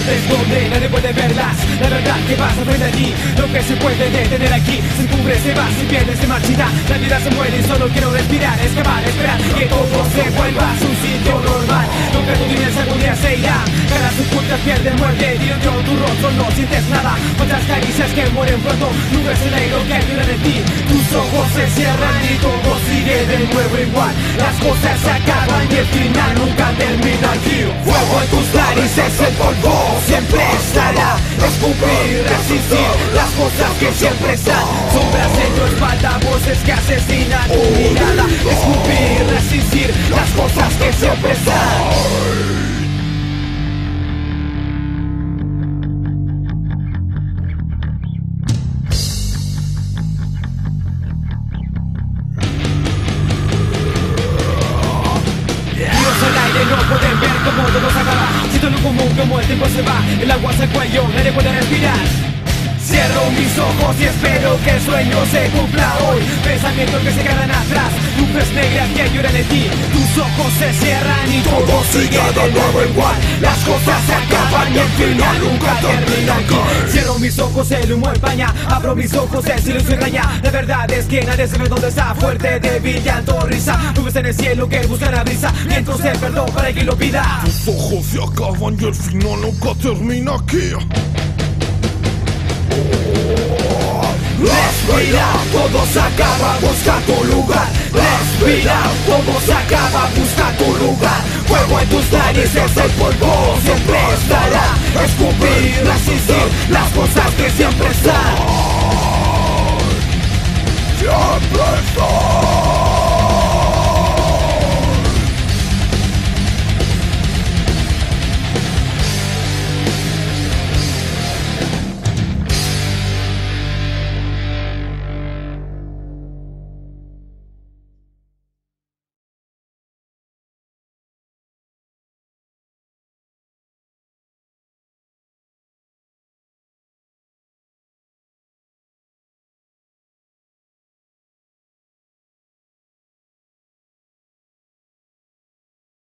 partes donde nadie puede verlas. La verdad que pasa frente a ti, lo que se puede detener aquí se encubre, se va, se pierde, se marchita. La vida se muere y solo quiero respirar, escapar, esperar que todo se vuelva a su sitio normal. Lo que tú tienes algún día se irá, caras ocultas, pierde, muerte, tiro tu rostro, no sientes nada. Otras caricias que mueren pronto, nubes en el aire que vibran en ti. Tus ojos se cierran y todo sigue de nuevo igual. Las cosas se acaban y el final nunca termina aquí. Fuego en tus narices, el polvo siempre estará. Escupir, resistir las cosas que siempre están. Sombras en tu espalda, voces que asesinan tu mirada. Escupir, resistir las cosas que siempre están. No pueden ver cómo todo se acaba. Siento lo común como el tiempo se va. El agua hacia el cuello, nadie puede respirar. Cierro mis ojos y espero que el sueño se cumpla hoy. Pensamientos que se quedan atrás, luces negras que lloran en ti. Tus ojos se cierran y todo sigue de nuevo igual. Las cosas se acaban y el final nunca termina aquí. Cierro mis ojos, el humo empaña. Abro mis ojos, el silencio engaña. La verdad es que nadie sabe dónde está. Fuerte, débil, llanto, risa. Nubes en el cielo que buscan la brisa. Vientos de perdón para quien lo pida. Tus ojos se acaban y el final nunca termina aquí. Respira, todo se acaba, busca tu lugar. Respira, todo se acaba, busca tu lugar. Fuego en tus narices, el polvo siempre estará. Escupir, resistir las cosas que siempre están. Siempre están.